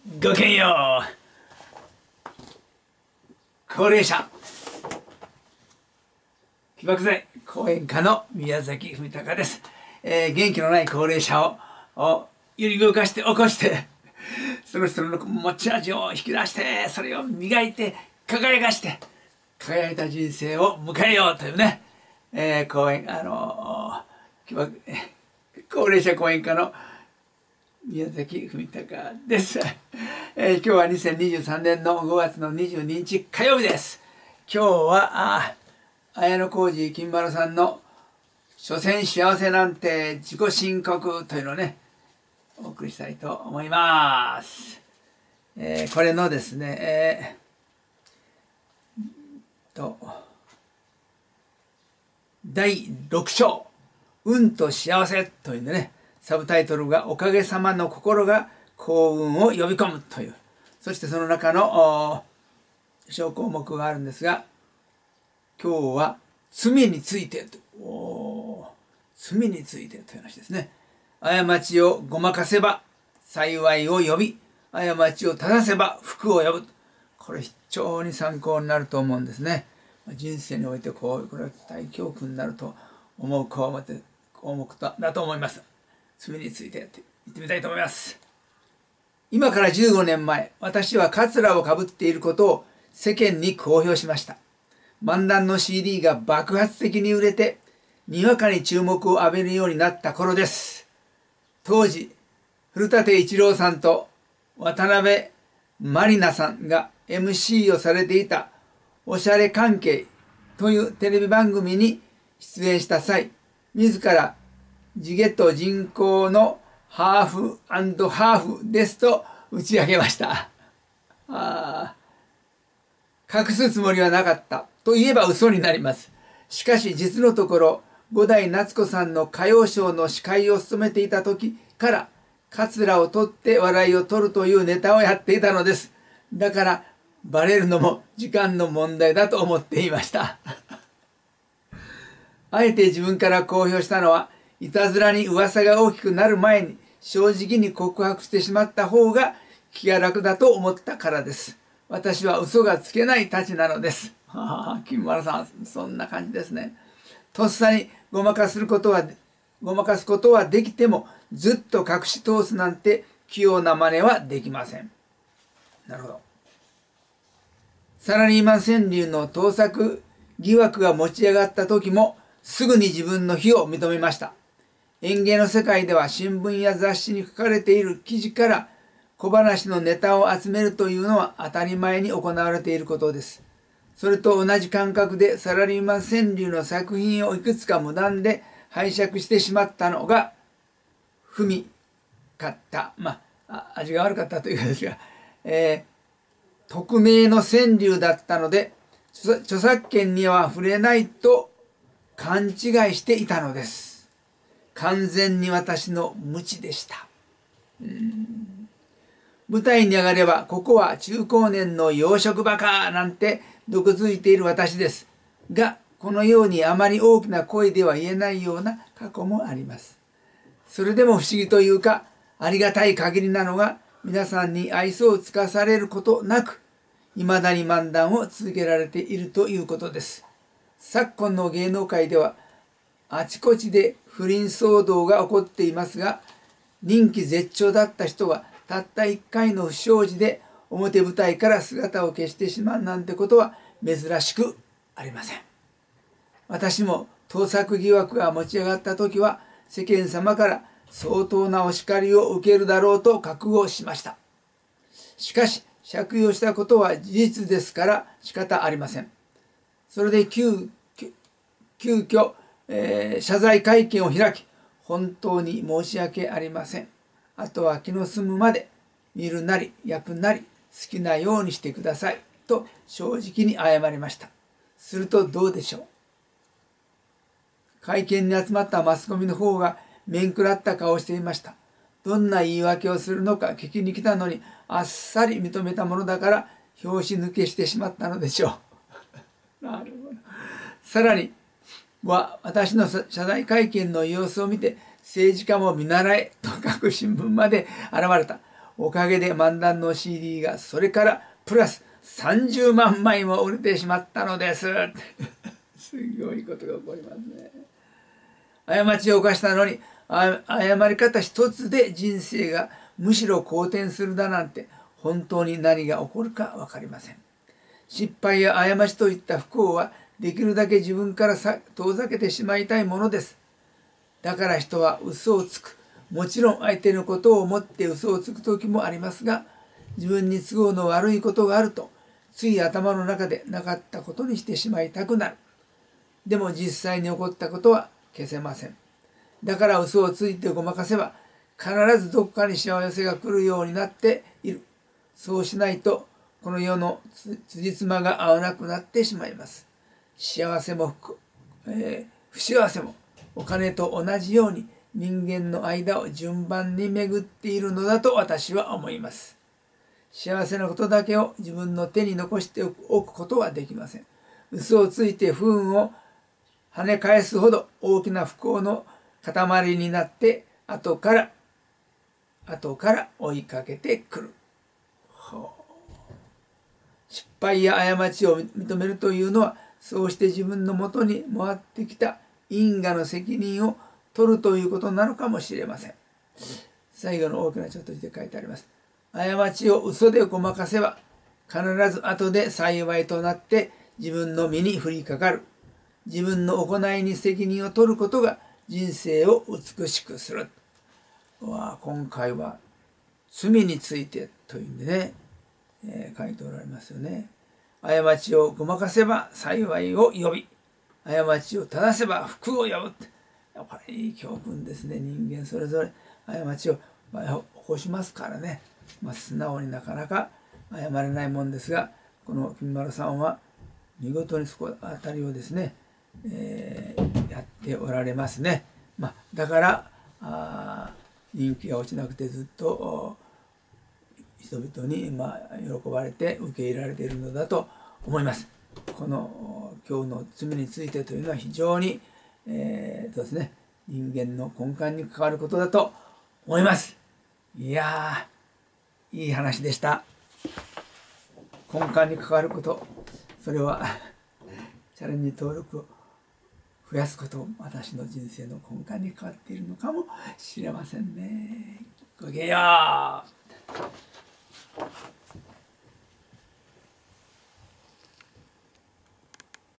ごきげんよう。高齢者起爆剤講演家の宮崎文隆です。元気のない高齢者を揺り動かして起こしてその人の持ち味を引き出してそれを磨いて輝かして輝いた人生を迎えようというね、講演高齢者講演家の宮崎文隆です。今日は2023年の5月の22日火曜日です。今日は綾小路金丸さんの「所詮幸せなんて自己申告」というのをねお送りしたいと思います。これのですね第6章「運と幸せ」というねサブタイトルが「おかげさまの心が幸運を呼び込む」という、そしてその中の小項目があるんですが、今日は罪について罪についてという話ですね。過ちをごまかせば幸いを呼び、過ちを正せば福を呼ぶ。これ非常に参考になると思うんですね。人生においてこれは大教訓になると思う項目だと思います。罪について言ってみたいと思います。今から15年前、私はカツラをかぶっていることを世間に公表しました。漫談の CD が爆発的に売れて、にわかに注目を浴びるようになった頃です。当時、古舘一郎さんと渡辺満里奈さんが MC をされていたおしゃれ関係というテレビ番組に出演した際、自ら地毛と人口のハーフ&ハーフですと打ち上げました。隠すつもりはなかったと言えば嘘になります。しかし実のところ、五代夏子さんの歌謡ショーの司会を務めていた時からカツラを取って笑いを取るというネタをやっていたのです。だからバレるのも時間の問題だと思っていました。あえて自分から公表したのは、いたずらに噂が大きくなる前に正直に告白してしまった方が気が楽だと思ったからです。私は嘘がつけないたちなのです。金丸さん、そんな感じですね。とっさにごまかすことはできても、ずっと隠し通すなんて器用な真似はできません。なるほど。サラリーマン川柳の盗作疑惑が持ち上がった時も、すぐに自分の非を認めました。演芸の世界では新聞や雑誌に書かれている記事から小話のネタを集めるというのは当たり前に行われていることです。それと同じ感覚でサラリーマン川柳の作品をいくつか無断で拝借してしまったのが踏みかった、味が悪かったというかですが、匿名の川柳だったので著作権には触れないと勘違いしていたのです。完全に私の無知でした。舞台に上がればここは中高年の洋食バカなんて毒づいている私ですが、このようにあまり大きな声では言えないような過去もあります。それでも不思議というかありがたい限りなのが、皆さんに愛想を尽かされることなくいまだに漫談を続けられているということです。昨今の芸能界ではあちこちで不倫騒動が起こっていますが、人気絶頂だった人がたった1回の不祥事で表舞台から姿を消してしまうなんてことは珍しくありません。私も盗作疑惑が持ち上がった時は世間様から相当なお叱りを受けるだろうと覚悟しました。しかし借用したことは事実ですから仕方ありません。それで急遽謝罪会見を開き、本当に申し訳ありません。あとは気の済むまで見るなり焼くなり好きなようにしてくださいと正直に謝りました。するとどうでしょう。会見に集まったマスコミの方が面食らった顔をしていました。どんな言い訳をするのか聞きに来たのにあっさり認めたものだから拍子抜けしてしまったのでしょう。なるほど。さらに私の謝罪会見の様子を見て政治家も見習えと各新聞まで現れた。 おかげで漫談の CD がそれからプラス30万枚も売れてしまったのです。すごいことが起こりますね。過ちを犯したのに、謝り方一つで人生がむしろ好転するだなんて、本当に何が起こるか分かりません。失敗や過ちといった不幸はできるだけ自分から遠ざけてしまいたいものです。だから人は嘘をつく。もちろん相手のことを思って嘘をつく時もありますが、自分に都合の悪いことがあると、つい頭の中でなかったことにしてしまいたくなる。でも実際に起こったことは消せません。だから嘘をついてごまかせば、必ずどこかに幸せが来るようになっている。そうしないと、この世の辻褄が合わなくなってしまいます。幸せも不幸せもお金と同じように人間の間を順番に巡っているのだと私は思います。幸せなことだけを自分の手に残しておくことはできません。嘘をついて不運を跳ね返すほど大きな不幸の塊になって後から追いかけてくる。失敗や過ちを認めるというのは、そうして自分のもとに回ってきた因果の責任を取るということなのかもしれません。最後の大きなちょっと字で書いてあります。過ちを嘘でごまかせば、必ず後で幸いとなって自分の身に降りかかる。自分の行いに責任を取ることが人生を美しくする。今回は罪についてというんでね、書いておられますよね。過ちをごまかせば幸いを呼び、過ちを正せば福を呼ぶ。やっぱりいい教訓ですね。人間それぞれ過ちを起こしますからね。素直になかなか謝れないもんですが、この金丸さんは見事にそこあたりをですね、やっておられますね。だから人気が落ちなくてずっと人々に喜ばれて受け入れられているのだと思います。この今日の罪についてというのは非常に、ですね、人間の根幹に関わることだと思います。いやー、いい話でした。根幹に関わること、それはチャレンジ登録を増やすこと、私の人生の根幹に関わっているのかもしれませんね。ごきげんよう。